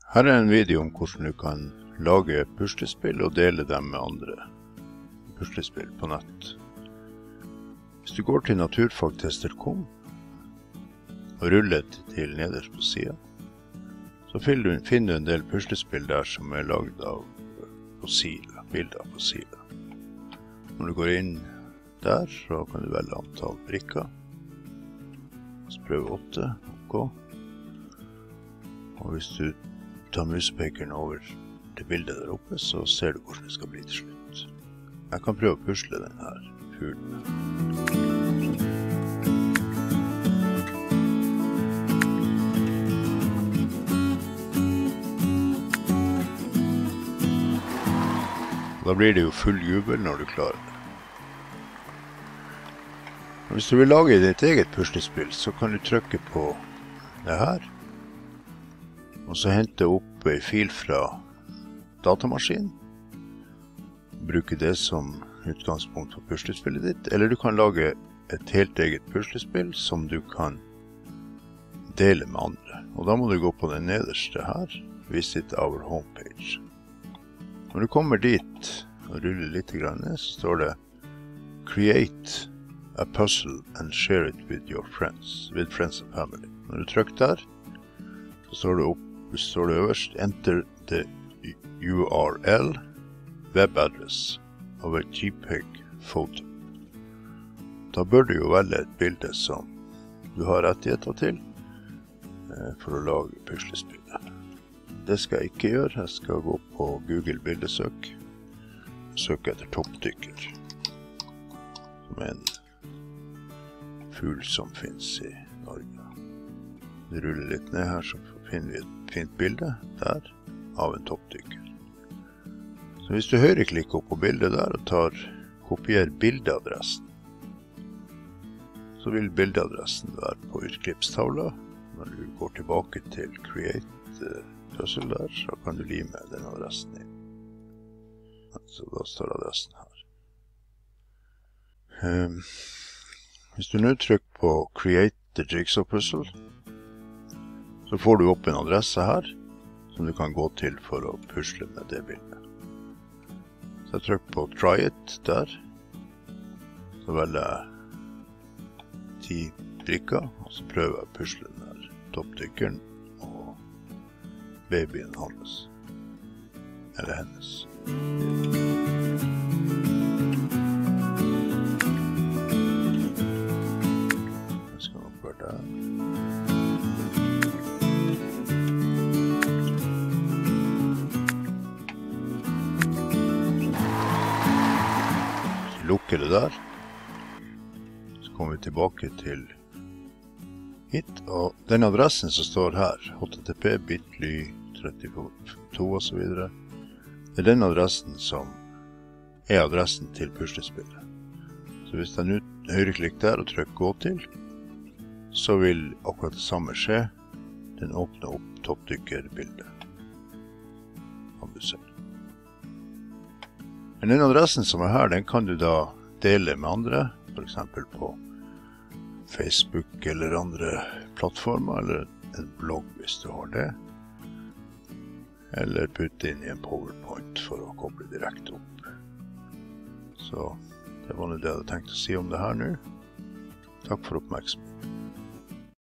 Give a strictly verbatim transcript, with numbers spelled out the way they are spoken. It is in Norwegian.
Her er en video om hvordan du kan lage puslespill og dele dem med andre puslespill på nett. Hvis du går til naturfagtester punktum com og ruller til nederst på siden, så finner du en del puslespill der som er laget av fossiler, bilder av fossiler. Når du går inn der, så kan du velge antall brikker. Så prøve åtte, ok. Og hvis du tar musepekeren over til bildet der oppe, så ser du hvordan det skal bli til slutt. Jeg kan prøve å pusle den her fuglen. Da blir det jo full jubel når du klarer det. Og hvis du vil lage ditt eget puslespill, så kan du trykke på det her, og så hente opp en fil fra datamaskinen, bruke det som utgangspunkt for puslespillet ditt, eller du kan lage et helt eget puslespill som du kan dele med andre. Og da må du gå på den nederste her, Visit our homepage. Når du kommer dit og ruller litt grann ned, så står det Create a puzzle and share it with your friends, with friends and family. Når du trykker der, så står det, opp, står det øverst Enter the U R L web address of a JPEG photo. Da bør du jo velge et bilde som du har rettigheter til for å lage puslespillet. Det skal jeg ikke gjøre. Jeg skal gå på Google bildesøk og søke etter toppdykker, som er en fugl som finnes i Norge. Vi ruller litt ned her, så finner vi et fint bilde der av en toppdykker. Så hvis du høyreklikker på bildet der og tar kopier bildeadressen, så vil bildeadressen være på utklippstavla. Når du går tilbake til Create puzzle der, så kan du lime den adressen inn. Så da står adressen her. Um, hvis du nå trykker på Create the Jigsaw Puzzle, så får du opp en adresse her, som du kan gå til for å pusle med det bildet. Så jeg trykker på Try it der, så velger jeg ti brikker, og så prøver jeg å pusle den der toppdykkeren og babyen hans, eller hennes. Jeg skal nok være der. Så lukker det der. Så kommer vi tilbake til hit, og den adressen som står her, H T T P, bit.ly, trettito og så videre, det er den adressen som er adressen til puslespillet. Så hvis jeg nå høyreklikker der og trykker gå til, så vil akkurat det samme skje. Den åpner opp toppdykkerbildet. Kan du se. Men den adressen som er her, den kan du da dele med andre, for eksempel på Facebook eller andre plattformer, eller en blogg hvis du har det. Eller putte inn i en PowerPoint for å koble direkte opp. Så det var det jeg hadde tenkt å si om det her nå. Takk for oppmerksomheten.